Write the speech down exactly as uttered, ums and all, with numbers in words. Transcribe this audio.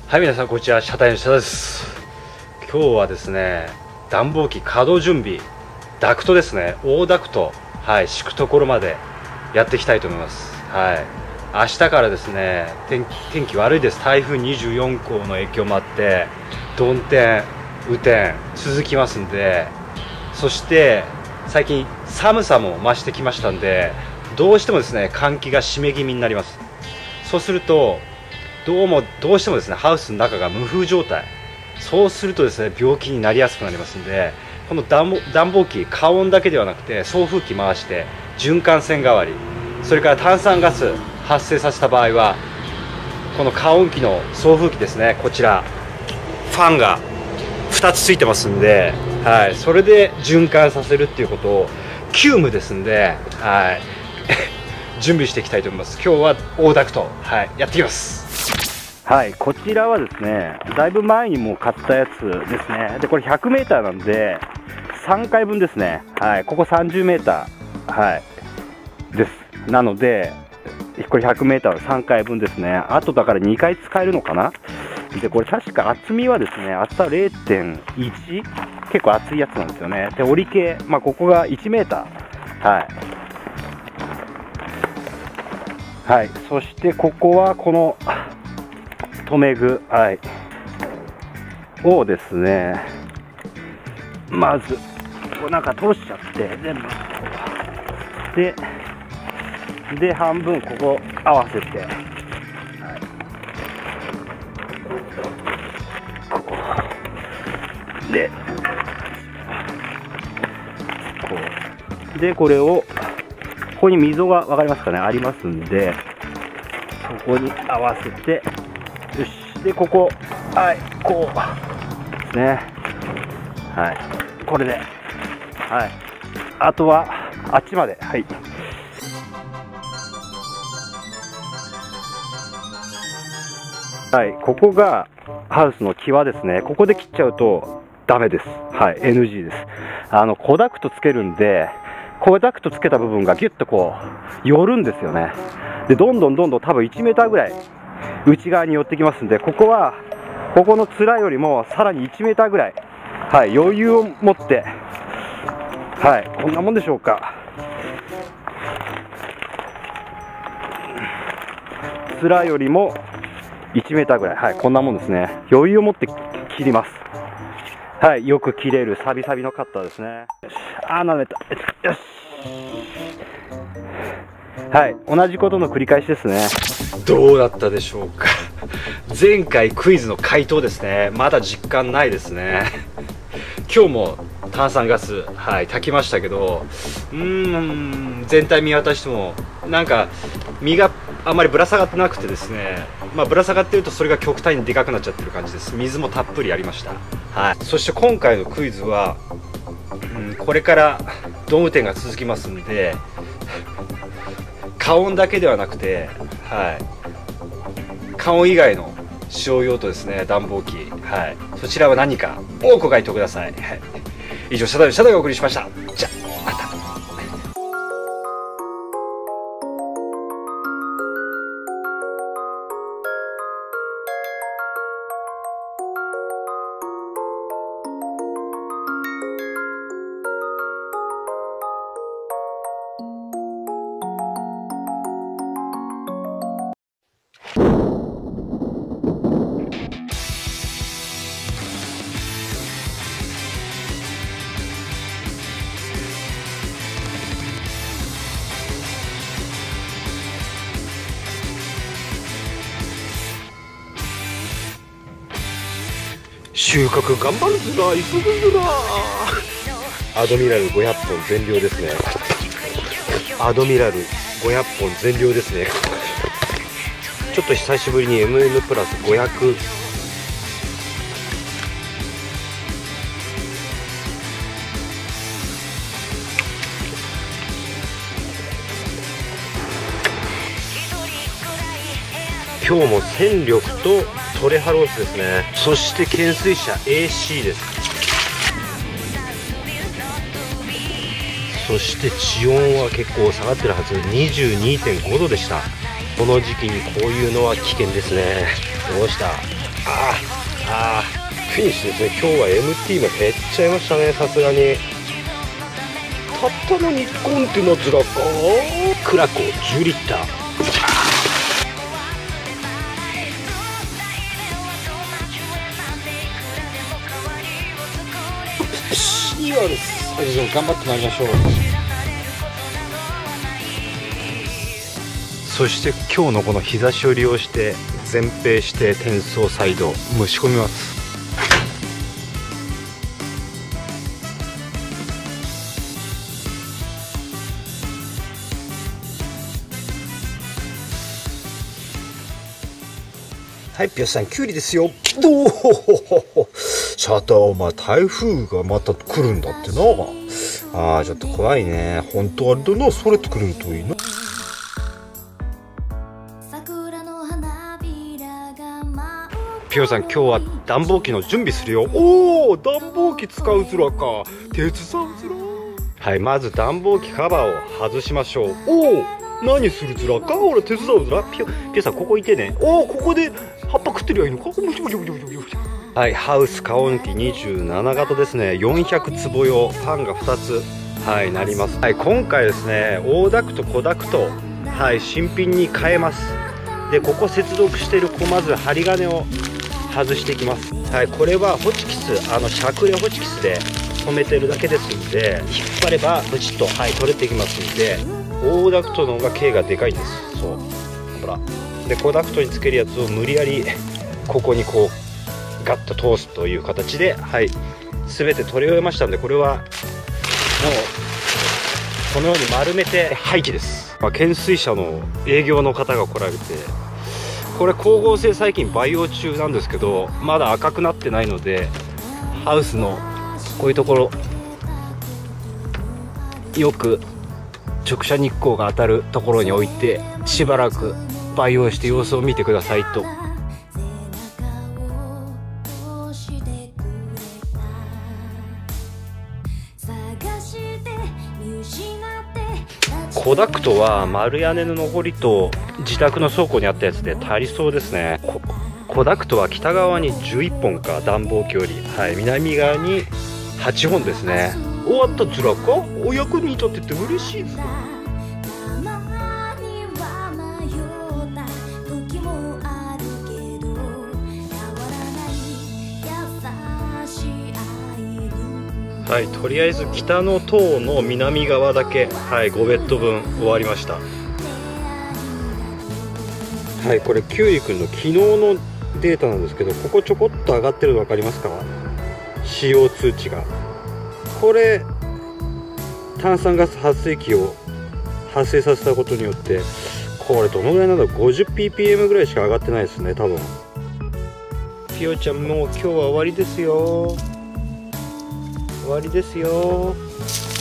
はい、皆さんこんにちは、車体の下です。今日はですね、暖房機稼働準備、ダクトですね、大ダクト、はい、敷くところまでやっていきたいと思います。はい、明日からですね、天気、天気悪いです。台風にじゅうよん号の影響もあって、曇天、雨天続きますんで、そして最近寒さも増してきましたんで、どうしてもですね、換気が締め気味になります。そうするとどうもどうしてもですね、ハウスの中が無風状態、そうするとですね、病気になりやすくなりますので、この暖房、暖房機、加温だけではなくて送風機回して循環扇代わり、それから炭酸ガス発生させた場合は、この加温機の送風機ですね、こちらファンがふたつついてますんで、はい、それで循環させるっていうことを急務ですんで、はい準備していきたいと思います。今日は大ダクト、はい、やっていきます。はい、こちらはですね、だいぶ前にもう買ったやつですね。で、これひゃくメーターなんでさんかいぶんですね。はい、ここさんじゅうメーター、はいです。なのでこれひゃくメーターのさんかいぶんですね。あとだからにかい使えるのかな。で、これ確か厚みはですね、厚さ れいてんいち、結構厚いやつなんですよね。で、折り系、まあここがいちメーター、はいはい、そしてここはこの留め具、はい、をですね、まずこうなんか通しちゃって全部でで半分ここ合わせて、はい、こうでこうでこれをここに溝が分かりますかね、ありますんで、そこに合わせて、よし、でここ、はい、こうですね、はい、これで、はい、あとはあっちまで、はい、はい、ここがハウスの際ですね。ここで切っちゃうとダメです。はい、エヌジー です。あのコダクトつけるんで、コダクトつけた部分がギュッとこう寄るんですよね。で、どんどんどんどん多分いちメーターぐらい内側に寄ってきますんで、ここはここの面よりもさらにいちメーターぐらい、はい、余裕を持って、はい、こんなもんでしょうか。面よりもいちメーターぐらい、はい、こんなもんですね。余裕を持って切ります。はい、よく切れるサビサビのカッターですね。あー、なめた。よし。はい、同じことの繰り返しですね。どうだったでしょうか。前回クイズの回答ですね。まだ実感ないですね。今日も炭酸ガス、はい、炊きましたけど、うーん、全体見渡してもなんか身があんまりぶら下がってなくてですね、まあ、ぶら下がってるとそれが極端にでかくなっちゃってる感じです。水もたっぷりありました。はい、そして今回のクイズは、うん、これからドーム店が続きますんで、加温だけではなくて、はい、加温以外の使用用途ですね、暖房機、はい、そちらは何かをご回答ください。はい、以上、車体の車体がお送りしました。じゃあまた。収穫頑張るずら、急ぐずら。アドミラルごひゃっぽん全量ですね。アドミラルごひゃっぽん全量ですね。ちょっと久しぶりに エムエヌ プラスごひゃく、今日も戦力とトレハロースですね。そして懸垂車 エーシー です。そして地温は結構下がってるはず、にじゅうにてんごどでした。 この時期にこういうのは危険ですね。どうした？あああーフィニッシュですね。今日は エムティー も減っちゃいましたね。さすがにたったのにコンテナズラかクラコじゅうリッター。いいわです。頑張ってまいりましょう。 そして今日のこの日差しを利用して前傾して転送サイド蒸し込みます。 はい、ピヨさん、キュウリですよ。おお、シャター、お前、台風がまた来るんだってな。ああ、ちょっと怖いね。本当あれだな、それって来るといいな。 ピヨさん、今日は暖房機の準備するよ。おお、暖房機使うずらか。手伝うずら。はい、まず暖房機カバーを外しましょう。おお、何するずらか。ほら、手伝うずら。ピヨ、ピヨさん、ここいてね。おお、ここで葉っぱ食ってりゃいいのか。はい、ハウス加温機にじゅうなな型ですね。よんひゃくつぼ用、ファンがふたつ、はい、なります。はい、今回ですね、大ダクト、小ダクト、はい、新品に変えます。で、ここ接続している、こうまず針金を外していきます。はい、これはホチキス、あのしゃくれホチキスで留めてるだけですんで、引っ張ればブチッと、はい、取れていきますんで、大ダクトの方が径がでかいんです。そう、ほら。で、小ダクトにつけるやつを無理やりここにこうガッと通すという形で、はい、全て取り終えましたんで、これはもうこのように丸めて廃棄です。まあ、懸垂車の営業の方が来られて、これ光合成細菌培養中なんですけど、まだ赤くなってないので、ハウスのこういうところよく直射日光が当たるところに置いて、しばらく培養して様子を見てくださいと。コダクトは丸屋根の残りと自宅の倉庫にあったやつで足りそうですね。ココダクトは北側にじゅういっぽんか、暖房機より、はい、南側にはっぽんですね。終わったずらか。お役に立てて嬉しいです。はい、とりあえず北の塔の南側だけ、はい、ごベッドぶん終わりました。はい、これキュウリくんの昨日のデータなんですけど、ここちょこっと上がってるの分かりますか？使用通知が。これ炭酸ガス発生器を発生させたことによって、これどのぐらいなんだろう、 ごじゅうピーピーエム ぐらいしか上がってないですね、多分。ピヨちゃん、もう今日は終わりですよ。終わりですよ。